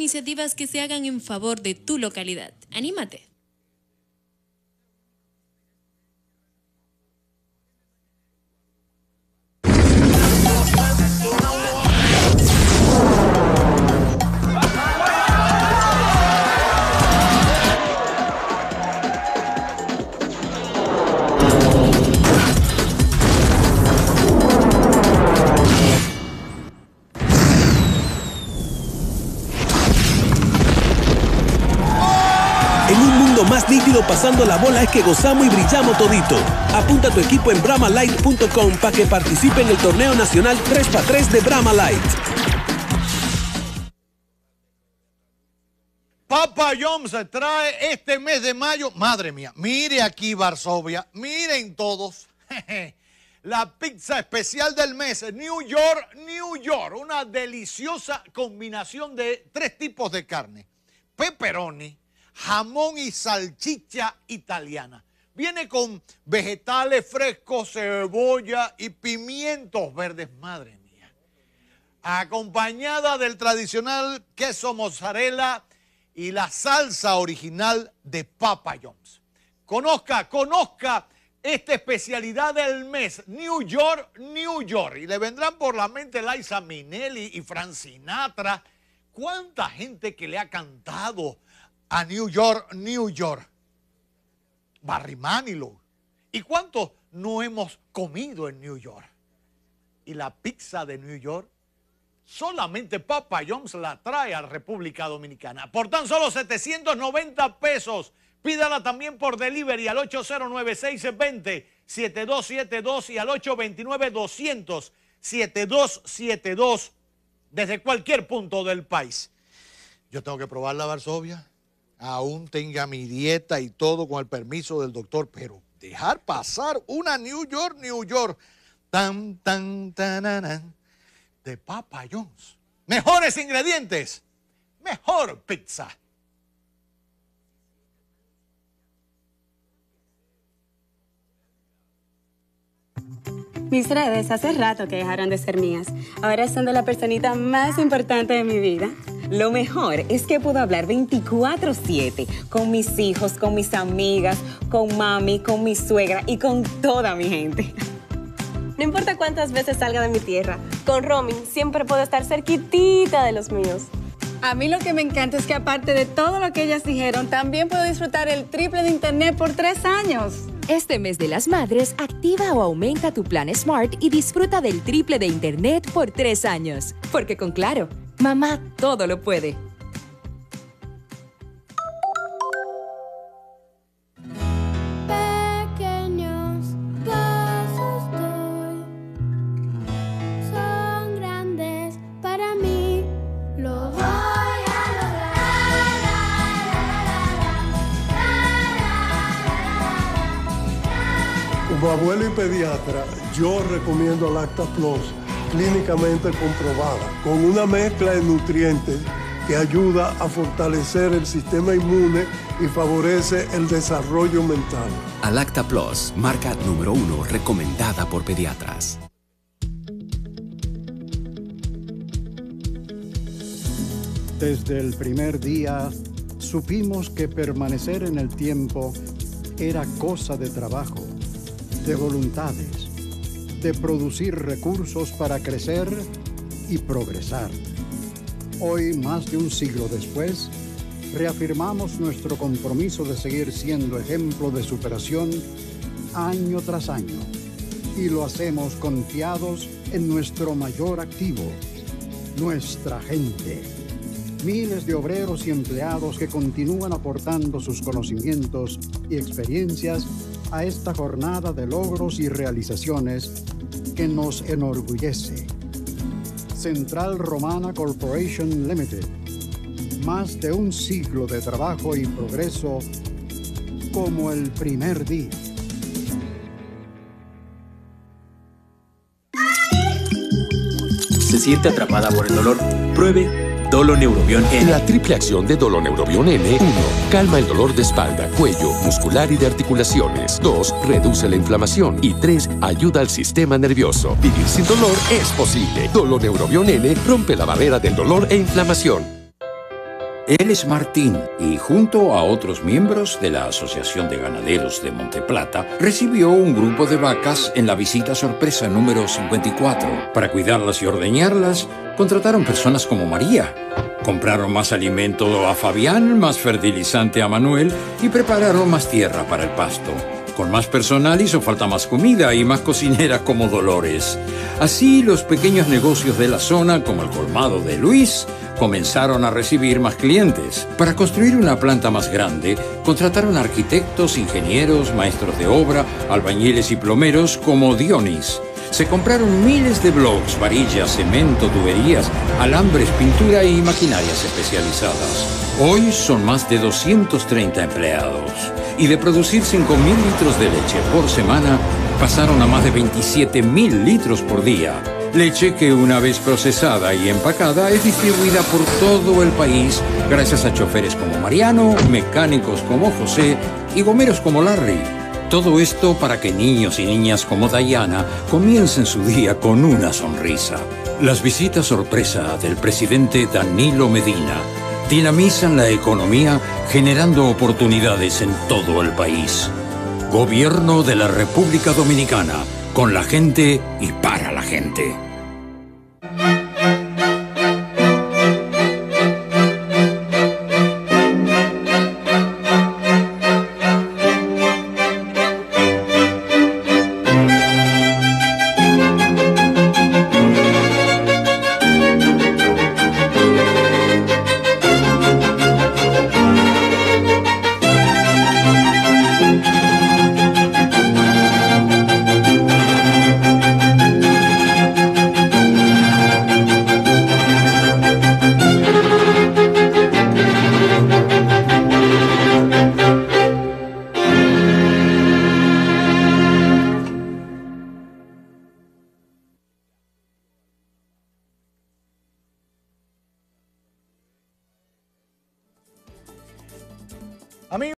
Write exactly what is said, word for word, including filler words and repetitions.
iniciativas que se hagan en favor de tu localidad. ¡Anímate! Más nítido pasando la bola es que gozamos y brillamos todito. Apunta tu equipo en brahma light punto com para que participe en el torneo nacional tres por tres de Brahma Light. Papa John's trae este mes de mayo, madre mía, mire aquí Varsovia, miren todos, la pizza especial del mes, New York, New York, una deliciosa combinación de tres tipos de carne, pepperoni, jamón y salchicha italiana. Viene con vegetales frescos, cebolla y pimientos verdes, madre mía. Acompañada del tradicional queso mozzarella y la salsa original de Papa John's. Conozca, conozca esta especialidad del mes, New York, New York. Y le vendrán por la mente Liza Minnelli y Frank Sinatra. ¿Cuánta gente que le ha cantado a New York, New York? Barry Manilow. ¿Y cuántos no hemos comido en New York? Y la pizza de New York, solamente Papa John's la trae a la República Dominicana. Por tan solo setecientos noventa pesos. Pídala también por delivery al ocho cero nueve, seis dos cero, siete dos siete dos y al ocho dos nueve, dos cero cero, siete dos siete dos desde cualquier punto del país. Yo tengo que probar la Varsovia. Aún tenga mi dieta y todo con el permiso del doctor, pero dejar pasar una New York, New York, tan, tan, tan, de Papa John's. Mejores ingredientes, mejor pizza. Mis redes hace rato que dejaron de ser mías. Ahora son de la personita más importante de mi vida. Lo mejor es que puedo hablar veinticuatro siete con mis hijos, con mis amigas, con mami, con mi suegra y con toda mi gente. No importa cuántas veces salga de mi tierra, con roaming siempre puedo estar cerquitita de los míos. A mí lo que me encanta es que aparte de todo lo que ellas dijeron, también puedo disfrutar el triple de internet por tres años. Este mes de las madres, activa o aumenta tu plan Smart y disfruta del triple de internet por tres años. Porque con Claro, mamá todo lo puede. Pequeños pasos doy, son grandes para mí, lo voy a lograr. Como abuelo y pediatra, yo recomiendo Lacta Plus, clínicamente comprobada, con una mezcla de nutrientes que ayuda a fortalecer el sistema inmune y favorece el desarrollo mental. Lacta Plus, marca número uno recomendada por pediatras. Desde el primer día, supimos que permanecer en el tiempo era cosa de trabajo, de voluntades, de producir recursos para crecer y progresar. Hoy, más de un siglo después, reafirmamos nuestro compromiso de seguir siendo ejemplo de superación año tras año. Y lo hacemos confiados en nuestro mayor activo, nuestra gente. Miles de obreros y empleados que continúan aportando sus conocimientos y experiencias a esta jornada de logros y realizaciones que nos enorgullece. Central Romana Corporation Limited. Más de un siglo de trabajo y progreso como el primer día. ¿Se siente atrapada por el dolor? Pruebe Doloneurobion N. La triple acción de Doloneurobion N. uno. Calma el dolor de espalda, cuello, muscular y de articulaciones. dos. Reduce la inflamación. Y tres. Ayuda al sistema nervioso. Vivir sin dolor es posible. Doloneurobion N rompe la barrera del dolor e inflamación. Él es Martín y junto a otros miembros de la Asociación de Ganaderos de Monteplata recibió un grupo de vacas en la visita sorpresa número cincuenta y cuatro. Para cuidarlas y ordeñarlas, contrataron personas como María. Compraron más alimento a Fabián, más fertilizante a Manuel y prepararon más tierra para el pasto. Con más personal hizo falta más comida y más cocineras como Dolores. Así, los pequeños negocios de la zona, como el colmado de Luis, comenzaron a recibir más clientes. Para construir una planta más grande, contrataron arquitectos, ingenieros, maestros de obra, albañiles y plomeros como Dionis. Se compraron miles de blocks, varillas, cemento, tuberías, alambres, pintura y maquinarias especializadas. Hoy son más de doscientos treinta empleados. Y de producir cinco mil litros de leche por semana, pasaron a más de veintisiete mil litros por día. Leche que una vez procesada y empacada es distribuida por todo el país gracias a choferes como Mariano, mecánicos como José y gomeros como Larry. Todo esto para que niños y niñas como Diana comiencen su día con una sonrisa. Las visitas sorpresa del presidente Danilo Medina dinamizan la economía generando oportunidades en todo el país. Gobierno de la República Dominicana, con la gente y para la gente.